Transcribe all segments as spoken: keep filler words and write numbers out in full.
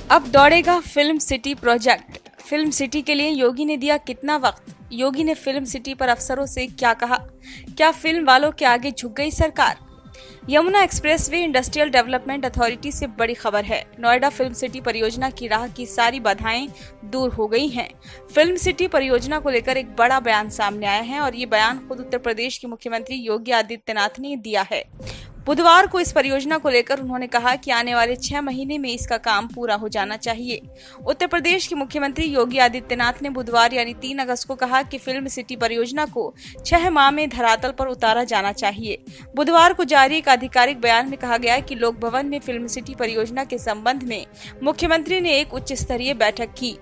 अब दौड़ेगा film city project. Film city के लिए योगी ने दिया कितना वक्त? योगी ने फिल्म सिटी पर अफसरों से क्या कहा? क्या फिल्म वालों के आगे झुक गई सरकार? Yamuna expressway industrial development authority से बड़ी खबर है। नोएडा फिल्म सिटी परियोजना की राह की सारी बाधाएं दूर हो गई हैं। फिल्म सिटी परियोजना को लेकर एक बड़ा बयान सामने आया है और ये बयान खुद उत्तर प्रदेश के मुख्यमंत्री योगी आदित्यनाथ ने दिया है। बुधवार को इस परियोजना को लेकर उन्होंने कहा कि आने वाले छह महीने में इसका काम पूरा हो जाना चाहिए। उत्तर प्रदेश के मुख्यमंत्री योगी आदित्यनाथ ने बुधवार यानी तीन अगस्त को कहा कि फिल्म सिटी परियोजना को छह माह में धरातल पर उतारा जाना चाहिए। बुधवार को जारी एक आधिकारिक बयान में कहा गया कि लोक भवन में फिल्म सिटी परियोजना के संबंध में मुख्यमंत्री ने एक उच्च स्तरीय बैठक की।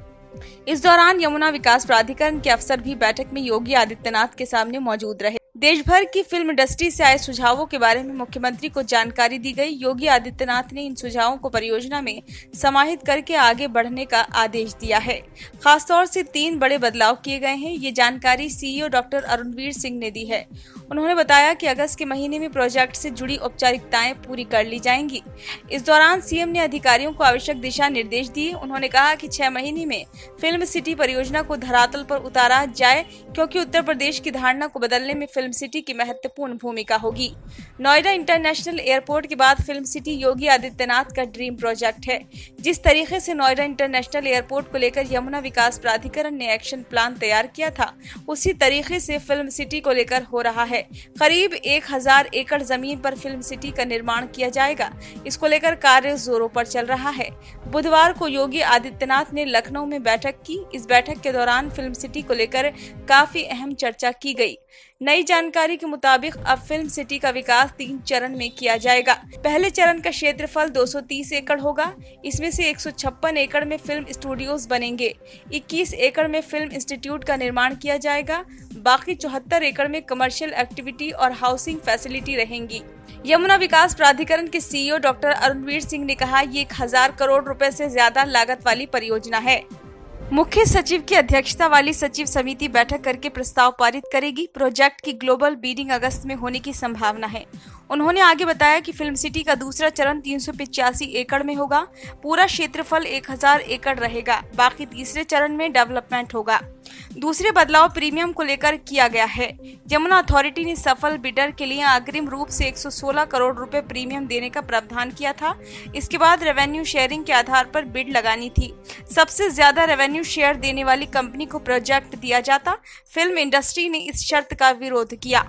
इस दौरान यमुना विकास प्राधिकरण के अफसर भी बैठक में योगी आदित्यनाथ के सामने मौजूद रहे। देश भर की फिल्म इंडस्ट्री से आए सुझावों के बारे में मुख्यमंत्री को जानकारी दी गई। योगी आदित्यनाथ ने इन सुझावों को परियोजना में समाहित करके आगे बढ़ने का आदेश दिया है। खासतौर से तीन बड़े बदलाव किए गए हैं। ये जानकारी सीईओ डॉक्टर अरुणवीर सिंह ने दी है। उन्होंने बताया कि अगस्त के महीने में प्रोजेक्ट से जुड़ी औपचारिकताएं पूरी कर ली जाएंगी। इस दौरान सीएम ने अधिकारियों को आवश्यक दिशा निर्देश दिए। उन्होंने कहा कि छह महीने में फिल्म सिटी परियोजना को धरातल पर उतारा जाए, क्योंकि उत्तर प्रदेश की धारणा को बदलने में फिल्म सिटी की महत्वपूर्ण भूमिका होगी। नोएडा इंटरनेशनल एयरपोर्ट के बाद फिल्म सिटी योगी आदित्यनाथ का ड्रीम प्रोजेक्ट है। जिस तरीके से नोएडा इंटरनेशनल एयरपोर्ट को लेकर यमुना विकास प्राधिकरण ने एक्शन प्लान तैयार किया था, उसी तरीके से फिल्म सिटी को लेकर हो रहा है। करीब एक हजार एकड़ जमीन पर फिल्म सिटी का निर्माण किया जाएगा। इसको लेकर कार्य जोरों पर चल रहा है। बुधवार को योगी आदित्यनाथ ने लखनऊ में बैठक की। इस बैठक के दौरान फिल्म सिटी को लेकर काफी अहम चर्चा की गई। नई जानकारी के मुताबिक अब फिल्म सिटी का विकास तीन चरण में किया जाएगा। पहले चरण का क्षेत्रफल दो सौ तीस एकड़ होगा। इसमें से एक सौ छप्पन एकड़ में फिल्म स्टूडियोज बनेंगे। इक्कीस एकड़ में फिल्म इंस्टीट्यूट का निर्माण किया जाएगा। बाकी चौहत्तर एकड़ में कमर्शियल एक्टिविटी और हाउसिंग फैसिलिटी रहेंगी। यमुना विकास प्राधिकरण के सीईओ डॉक्टर अरुणवीर सिंह ने कहा, ये एक हजार करोड़ रुपए से ज्यादा लागत वाली परियोजना है। मुख्य सचिव की अध्यक्षता वाली सचिव समिति बैठक करके प्रस्ताव पारित करेगी। प्रोजेक्ट की ग्लोबल बीडिंग अगस्त में होने की संभावना है। उन्होंने आगे बताया कि फिल्म सिटी का दूसरा चरण तीन सौ पिचासी एकड़ में होगा। पूरा क्षेत्रफल एक हजार एकड़ रहेगा। बाकी तीसरे चरण में डेवलपमेंट होगा। दूसरे बदलाव प्रीमियम को लेकर किया गया है। यमुना अथॉरिटी ने सफल बिडर के लिए अग्रिम रूप से एक सौ सोलह करोड़ रुपए प्रीमियम देने का प्रावधान किया था। इसके बाद रेवेन्यू शेयरिंग के आधार पर बिड लगानी थी। सबसे ज्यादा रेवेन्यू शेयर देने वाली कंपनी को प्रोजेक्ट दिया जाता। फिल्म इंडस्ट्री ने इस शर्त का विरोध किया।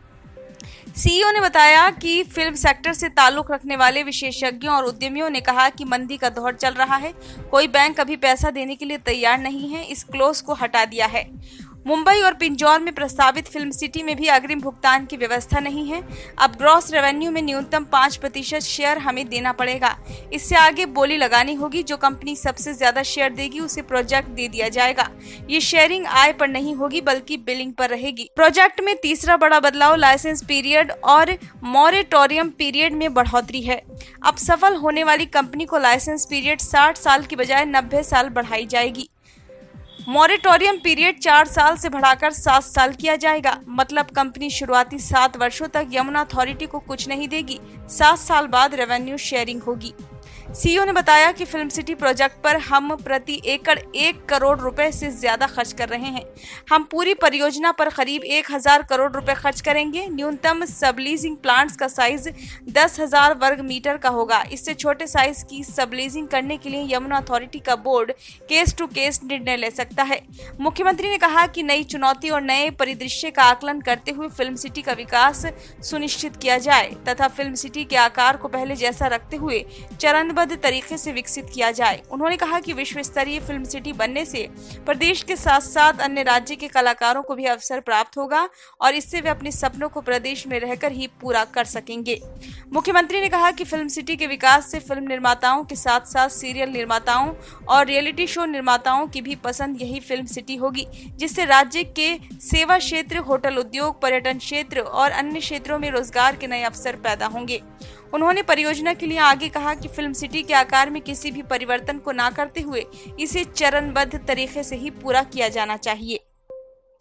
सीईओ ने बताया कि फिल्म सेक्टर से ताल्लुक रखने वाले विशेषज्ञों और उद्यमियों ने कहा कि मंदी का दौर चल रहा है। कोई बैंक अभी पैसा देने के लिए तैयार नहीं है। इस क्लोज को हटा दिया है। मुंबई और पिंजौर में प्रस्तावित फिल्म सिटी में भी अग्रिम भुगतान की व्यवस्था नहीं है। अब ग्रॉस रेवेन्यू में न्यूनतम पाँच प्रतिशत शेयर हमें देना पड़ेगा। इससे आगे बोली लगानी होगी। जो कंपनी सबसे ज्यादा शेयर देगी उसे प्रोजेक्ट दे दिया जाएगा। ये शेयरिंग आय पर नहीं होगी बल्कि बिलिंग पर रहेगी। प्रोजेक्ट में तीसरा बड़ा बदलाव लाइसेंस पीरियड और मॉरेटोरियम पीरियड में बढ़ोतरी है। अब सफल होने वाली कंपनी को लाइसेंस पीरियड साठ साल की बजाय नब्बे साल बढ़ाई जाएगी। मॉरेटोरियम पीरियड चार साल से बढ़ाकर सात साल किया जाएगा। मतलब कंपनी शुरुआती सात वर्षों तक यमुना अथॉरिटी को कुछ नहीं देगी। सात साल बाद रेवेन्यू शेयरिंग होगी। सीईओ ने बताया कि फिल्म सिटी प्रोजेक्ट पर हम प्रति एकड़ एक करोड़ रुपए से ज्यादा खर्च कर रहे हैं। हम पूरी परियोजना पर करीब एक हजार करोड़ रुपए खर्च करेंगे। न्यूनतम सबलीजिंग प्लांट्स का साइज दस हजार वर्ग मीटर का होगा। इससे छोटे साइज की सबलीजिंग करने के लिए यमुना अथॉरिटी का बोर्ड केस टू केस निर्णय ले सकता है। मुख्यमंत्री ने कहा कि नई चुनौती और नए परिदृश्य का आकलन करते हुए फिल्म सिटी का विकास सुनिश्चित किया जाए तथा फिल्म सिटी के आकार को पहले जैसा रखते हुए चरण तरीके से विकसित किया जाए। उन्होंने कहा कि विश्व स्तरीय फिल्म सिटी बनने से प्रदेश के साथ साथ अन्य राज्य के कलाकारों को भी अवसर प्राप्त होगा और इससे वे अपने सपनों को प्रदेश में रहकर ही पूरा कर सकेंगे। मुख्यमंत्री ने कहा कि फिल्म सिटी के विकास से फिल्म निर्माताओं के साथ साथ सीरियल निर्माताओं और रियलिटी शो निर्माताओं की भी पसंद यही फिल्म सिटी होगी, जिससे राज्य के सेवा क्षेत्र, होटल उद्योग, पर्यटन क्षेत्र और अन्य क्षेत्रों में रोजगार के नए अवसर पैदा होंगे। उन्होंने परियोजना के लिए आगे कहा कि फिल्म सिटी के आकार में किसी भी परिवर्तन को ना करते हुए इसे चरणबद्ध तरीके से ही पूरा किया जाना चाहिए।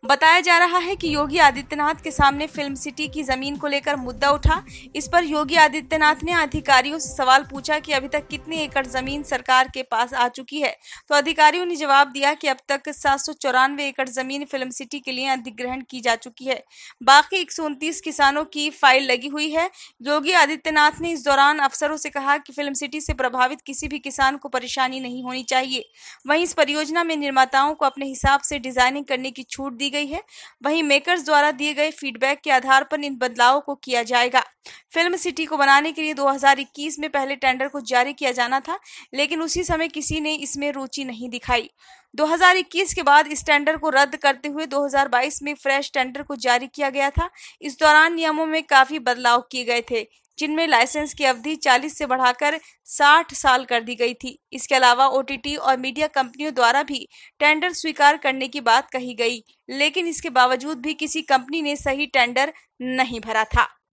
बताया जा रहा है कि योगी आदित्यनाथ के सामने फिल्म सिटी की जमीन को लेकर मुद्दा उठा। इस पर योगी आदित्यनाथ ने अधिकारियों से सवाल पूछा कि अभी तक कितनी एकड़ जमीन सरकार के पास आ चुकी है। तो अधिकारियों ने जवाब दिया कि अब तक सात सौ चौरानवे एकड़ जमीन फिल्म सिटी के लिए अधिग्रहण की जा चुकी है। बाकी एक सौ उनतीस किसानों की फाइल लगी हुई है। योगी आदित्यनाथ ने इस दौरान अफसरों से कहा कि फिल्म सिटी से प्रभावित किसी भी किसान को परेशानी नहीं होनी चाहिए। वहीं इस परियोजना में निर्माताओं को अपने हिसाब से डिजाइनिंग करने की छूट दी गई है। वहीं मेकर्स द्वारा दिए गए फीडबैक के आधार पर इन बदलावों को किया जाएगा। फिल्म सिटी को बनाने के लिए दो हज़ार इक्कीस में पहले टेंडर को जारी किया जाना था, लेकिन उसी समय किसी ने इसमें रुचि नहीं दिखाई। दो हज़ार इक्कीस के बाद इस टेंडर को रद्द करते हुए दो हज़ार बाईस में फ्रेश टेंडर को जारी किया गया था। इस दौरान नियमों में काफी बदलाव किए गए थे, जिनमें लाइसेंस की अवधि चालीस से बढ़ाकर साठ साल कर दी गई थी। इसके अलावा ओटीटी और मीडिया कंपनियों द्वारा भी टेंडर स्वीकार करने की बात कही गई, लेकिन इसके बावजूद भी किसी कंपनी ने सही टेंडर नहीं भरा था।